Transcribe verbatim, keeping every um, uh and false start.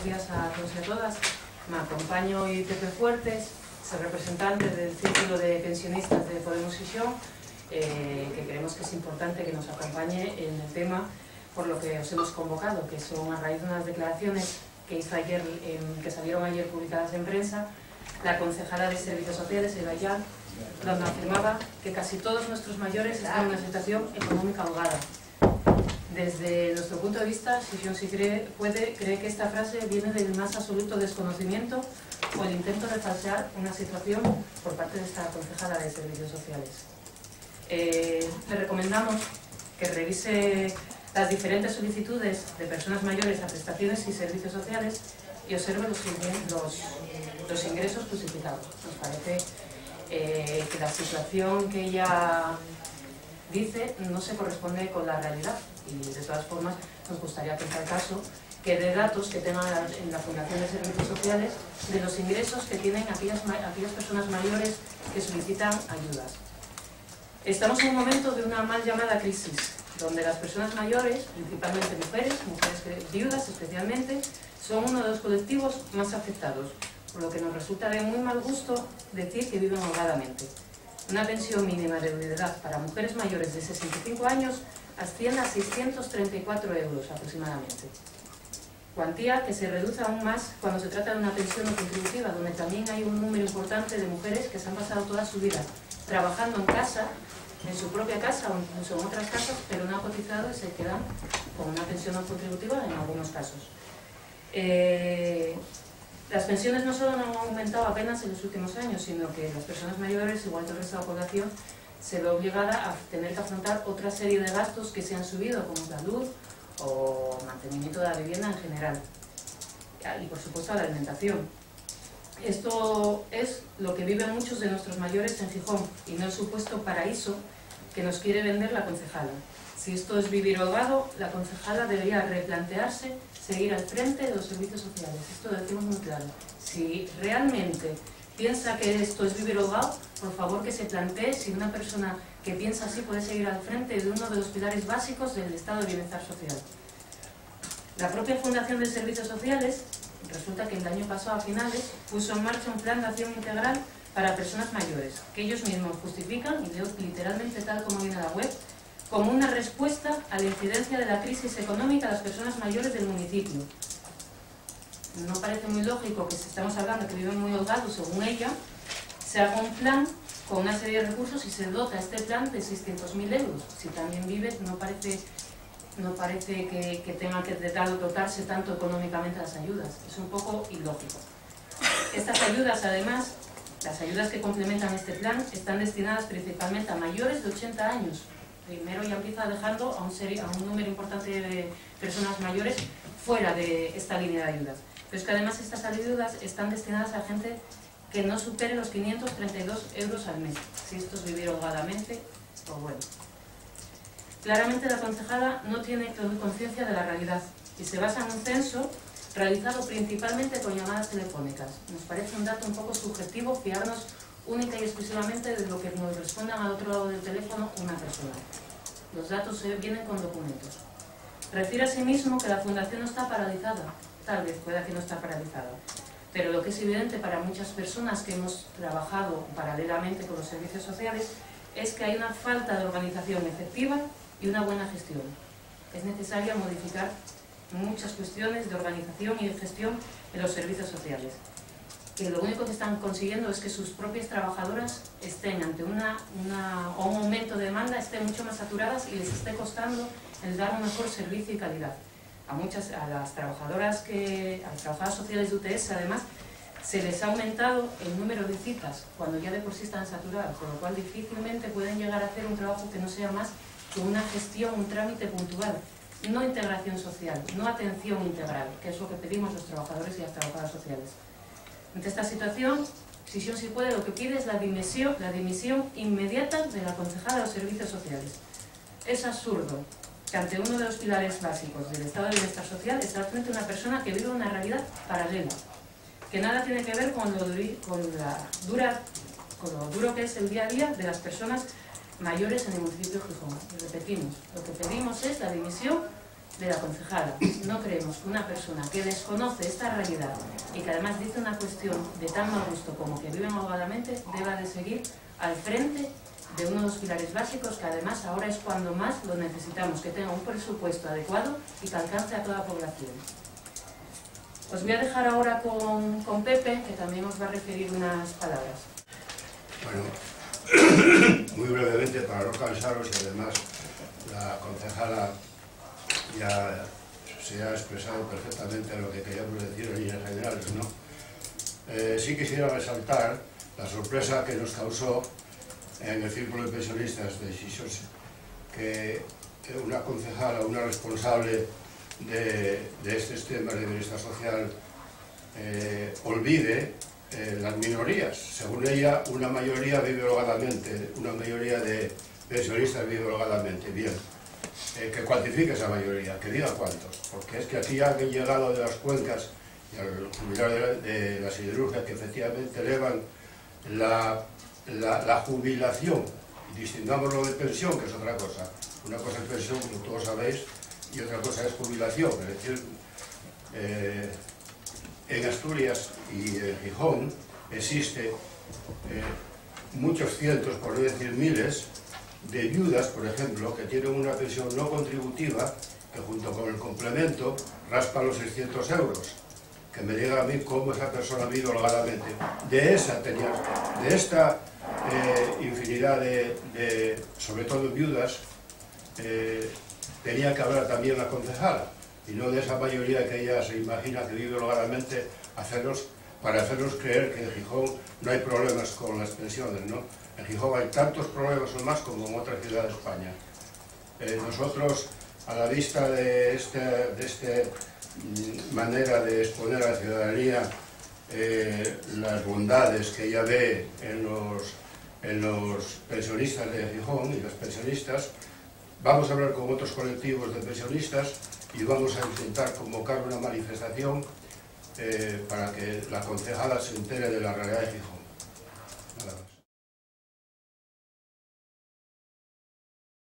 buenos días a todos y a todas. Me acompaña hoy Pepe Fuertes, es el representante del Círculo de Pensionistas de Podemos Xixón, eh, que creemos que es importante que nos acompañe en el tema por lo que os hemos convocado, que son a raíz de unas declaraciones que hizo ayer, eh, que salieron ayer publicadas en prensa, la concejala de Servicios Sociales, Eva Ayán, donde afirmaba que casi todos nuestros mayores están en una situación económica holgada. Desde nuestro punto de vista, Xixón si cree, puede, cree que esta frase viene del más absoluto desconocimiento o el intento de falsear una situación por parte de esta concejala de Servicios Sociales. Eh, le recomendamos que revise las diferentes solicitudes de personas mayores a prestaciones y servicios sociales y observe los, los, los ingresos justificados. Nos parece eh, que la situación que ella dice no se corresponde con la realidad y de todas formas nos gustaría que en tal caso que dé datos que tengan en la Fundación de Servicios Sociales de los ingresos que tienen aquellas, aquellas personas mayores que solicitan ayudas. Estamos en un momento de una mal llamada crisis, donde las personas mayores, principalmente mujeres, mujeres viudas especialmente, son uno de los colectivos más afectados, por lo que nos resulta de muy mal gusto decir que viven holgadamente. Una pensión mínima de viudedad para mujeres mayores de sesenta y cinco años asciende a seiscientos treinta y cuatro euros aproximadamente. Cuantía que se reduce aún más cuando se trata de una pensión no contributiva, donde también hay un número importante de mujeres que se han pasado toda su vida trabajando en casa, en su propia casa o incluso en otras casas, pero no han cotizado y se quedan con una pensión no contributiva en algunos casos. Eh, las pensiones no solo no han aumentado apenas en los últimos años, sino que las personas mayores, igual que el resto de la población, se ve obligada a tener que afrontar otra serie de gastos que se han subido, como la luz o mantenimiento de la vivienda en general. Y por supuesto la alimentación. Esto es lo que viven muchos de nuestros mayores en Gijón y no el supuesto paraíso que nos quiere vender la concejala. Si esto es vivir holgado, la concejala debería replantearse seguir al frente de los servicios sociales. Esto lo decimos muy claro. Si realmente piensa que esto es vivir holgado, por favor que se plantee si una persona que piensa así puede seguir al frente de uno de los pilares básicos del estado de bienestar social. La propia Fundación de Servicios Sociales, resulta que el año pasado a finales, puso en marcha un plan de acción integral para personas mayores, que ellos mismos justifican, y leo literalmente tal como viene a la web, como una respuesta a la incidencia de la crisis económica de las personas mayores del municipio. No parece muy lógico que si estamos hablando que viven muy holgados, según ella, se haga un plan con una serie de recursos y se dota este plan de seiscientos mil euros. Si también vive, no parece, no parece que, que tenga que dotarse tanto económicamente las ayudas. Es un poco ilógico. Estas ayudas, además, las ayudas que complementan este plan, están destinadas principalmente a mayores de ochenta años. Primero ya empieza dejando a un, serie, a un número importante de personas mayores fuera de esta línea de ayudas. Pero es que además estas ayudas están destinadas a gente que no supere los quinientos treinta y dos euros al mes. Si esto es vivir holgadamente, pues bueno. Claramente la concejala no tiene conciencia de la realidad y se basa en un censo realizado principalmente con llamadas telefónicas. Nos parece un dato un poco subjetivo fiarnos única y exclusivamente de lo que nos respondan al otro lado del teléfono una persona. Los datos vienen con documentos. Refiere a sí mismo que la Fundación no está paralizada. Tal vez pueda que no está paralizada. Pero lo que es evidente para muchas personas que hemos trabajado paralelamente con los servicios sociales es que hay una falta de organización efectiva y una buena gestión. Es necesario modificar muchas cuestiones de organización y de gestión en los servicios sociales. Que lo único que están consiguiendo es que sus propias trabajadoras estén ante una, una, o un aumento de demanda, estén mucho más saturadas y les esté costando el dar un mejor servicio y calidad. A muchas, a las trabajadoras que, a las trabajadoras sociales de U T S además, se les ha aumentado el número de citas cuando ya de por sí están saturadas, con lo cual difícilmente pueden llegar a hacer un trabajo que no sea más que una gestión, un trámite puntual, no integración social, no atención integral, que es lo que pedimos los trabajadores y las trabajadoras sociales. Ante esta situación, Xixón si puede lo que pide es la dimisión, la dimisión inmediata de la concejala de los servicios sociales. Es absurdo que ante uno de los pilares básicos del estado de bienestar social está frente a una persona que vive una realidad paralela, que nada tiene que ver con lo, con la dura, con lo duro que es el día a día de las personas mayores en el municipio de Gijón. Y repetimos, lo que pedimos es la dimisión de la concejala. No creemos que una persona que desconoce esta realidad y que además dice una cuestión de tan mal gusto como que viven holgadamente deba de seguir al frente de uno de los pilares básicos que además ahora es cuando más lo necesitamos, que tenga un presupuesto adecuado y que alcance a toda la población. Os voy a dejar ahora con, con Pepe, que también os va a referir unas palabras. Bueno, muy brevemente para no cansaros, y además la concejala ya se ha expresado perfectamente lo que queríamos decir en líneas generales, ¿no? Eh, sí quisiera resaltar la sorpresa que nos causó en el Círculo de Pensionistas de Xixose que una concejala, una responsable de, de estos temas de bienestar social eh, olvide eh, las minorías. Según ella, una mayoría vive holgadamente, una mayoría de pensionistas vive holgadamente. Bien, eh, que cuantifique esa mayoría, que diga cuántos, porque es que aquí ya han llegado de las cuencas y al jubilar de, de la siderurgia que efectivamente elevan la La, la jubilación, distingámoslo de pensión, que es otra cosa. Una cosa es pensión, como todos sabéis, y otra cosa es jubilación. Es decir, eh, en Asturias y en Gijón existe eh, muchos cientos, por no decir miles, de viudas, por ejemplo, que tienen una pensión no contributiva, que junto con el complemento raspa los seiscientos euros. Que me diga a mí cómo esa persona vive holgadamente. De esa tenía, de esta eh, infinidad de, de, sobre todo viudas, eh, tenía que hablar también la concejala, y no de esa mayoría que ella se imagina que vive holgadamente, hacerlos, para hacernos creer que en Gijón no hay problemas con las pensiones, ¿no? En Gijón hay tantos problemas o más como en otra ciudad de España. Eh, nosotros, a la vista de este, de este manera de exponer a la ciudadanía eh, las bondades que ella ve en los, en los pensionistas de Gijón y las pensionistas, vamos a hablar con otros colectivos de pensionistas y vamos a intentar convocar una manifestación eh, para que la concejala se entere de la realidad de Gijón. Nada más.